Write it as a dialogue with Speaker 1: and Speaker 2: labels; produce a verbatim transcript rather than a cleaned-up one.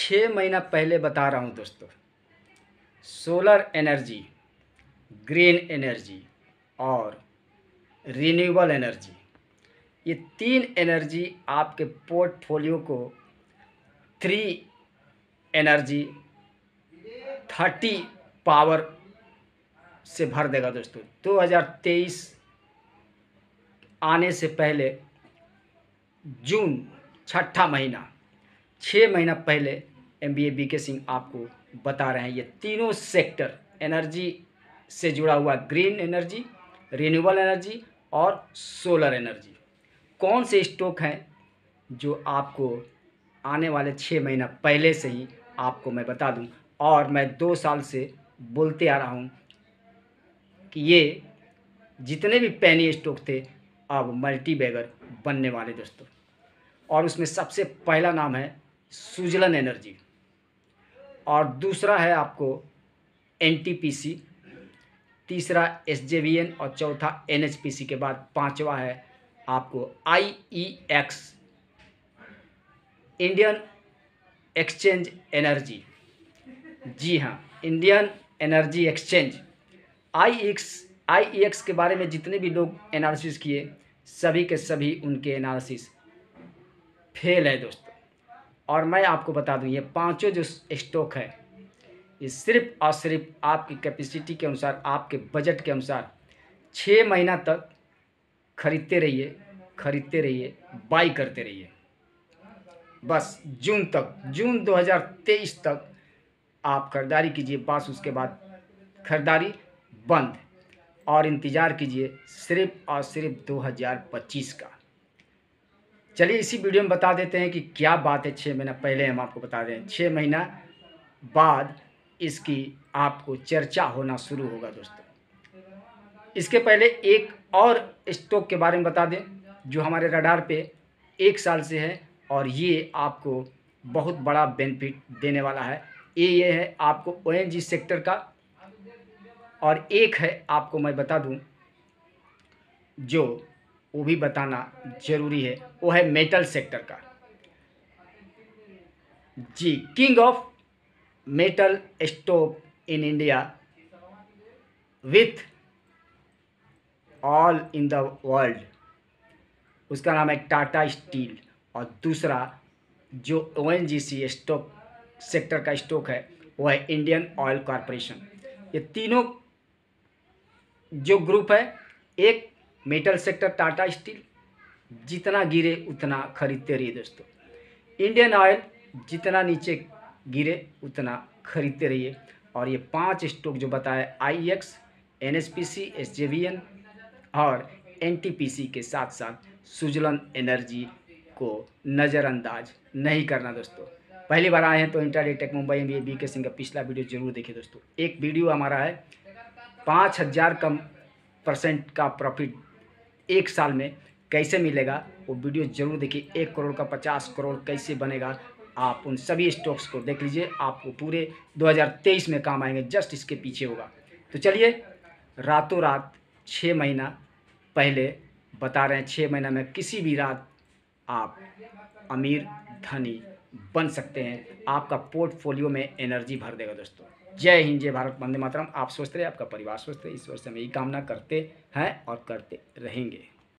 Speaker 1: छः महीना पहले बता रहा हूँ दोस्तों, सोलर एनर्जी, ग्रीन एनर्जी और रिन्यूएबल एनर्जी, ये तीन एनर्जी आपके पोर्टफोलियो को थ्री एनर्जी थर्टी पावर से भर देगा दोस्तों। दो हज़ार तेईस आने से पहले जून छठा महीना, छः महीना पहले M B A B K Singh आपको बता रहे हैं ये तीनों सेक्टर एनर्जी से जुड़ा हुआ, ग्रीन एनर्जी, रिन्यूएबल एनर्जी और सोलर एनर्जी, कौन से स्टॉक हैं जो आपको आने वाले छः महीना पहले से ही आपको मैं बता दूं। और मैं दो साल से बोलते आ रहा हूं कि ये जितने भी पेनी स्टॉक थे अब मल्टी बैगर बनने वाले दोस्तों। और उसमें सबसे पहला नाम है सुजलन एनर्जी, और दूसरा है आपको एन टी पी सी, तीसरा एस जे वी एन और चौथा एन एच पी सी के बाद पांचवा है आपको I E X, Indian exchange energy. जी हाँ, Indian energy exchange. I X I E X के बारे में जितने भी लोग एनालिसिस किए, सभी के सभी उनके एनालिसिस फेल है दोस्तों। और मैं आपको बता दूं, ये पांचों जो स्टॉक है ये सिर्फ और सिर्फ आपकी कैपेसिटी के अनुसार, आपके बजट के अनुसार छः महीना तक खरीदते रहिए, खरीदते रहिए, बाई करते रहिए। बस जून तक, जून दो हज़ार तेईस तक आप खरीदारी कीजिए, बस उसके बाद खरीदारी बंद, और इंतज़ार कीजिए सिर्फ और सिर्फ दो हज़ार पच्चीस का। चलिए इसी वीडियो में बता देते हैं कि क्या बात है। छः महीना पहले हम आपको बता दें, छः महीना बाद इसकी आपको चर्चा होना शुरू होगा दोस्तों। इसके पहले एक और स्टॉक के बारे में बता दें जो हमारे रडार पे एक साल से है, और ये आपको बहुत बड़ा बेनिफिट देने वाला है। ये ये है आपको ओ एन जी सेक्टर का, और एक है आपको मैं बता दूं जो वो भी बताना ज़रूरी है, वो है मेटल सेक्टर का। जी, king of metal stock in India with all in the world, उसका नाम है टाटा स्टील। और दूसरा जो O N G C stock sector का स्टॉक है वो है इंडियन ऑयल कॉरपोरेशन। ये तीनों जो ग्रुप है, एक मेटल सेक्टर टाटा स्टील, जितना गिरे उतना खरीदते रहिए दोस्तों। इंडियन ऑयल जितना नीचे गिरे उतना खरीदते रहिए। और ये पांच स्टॉक जो बताए, I X, N H P C, S J V N और एन टी पी सी के साथ साथ सुजलन एनर्जी को नज़रअंदाज नहीं करना दोस्तों। पहली बार आए हैं तो intraday tech Mumbai M B A B K Singh का पिछला वीडियो जरूर देखिए दोस्तों। एक वीडियो हमारा है पाँच हज़ार कम परसेंट का प्रॉफिट एक साल में कैसे मिलेगा, वो वीडियो जरूर देखिए। एक करोड़ का पचास करोड़ कैसे बनेगा, आप उन सभी स्टॉक्स को देख लीजिए, आपको पूरे दो हज़ार तेईस में काम आएंगे। जस्ट इसके पीछे होगा। तो चलिए, रातों रात छः महीना पहले बता रहे हैं, छः महीना में किसी भी रात आप अमीर धनी बन सकते हैं। आपका पोर्टफोलियो में एनर्जी भर देगा दोस्तों। जय हिंद, जय भारत, वंदे मातरम। आप स्वस्थ रहे, आपका परिवार स्वस्थ रहे, ईश्वर से हम यही कामना करते हैं और करते रहेंगे।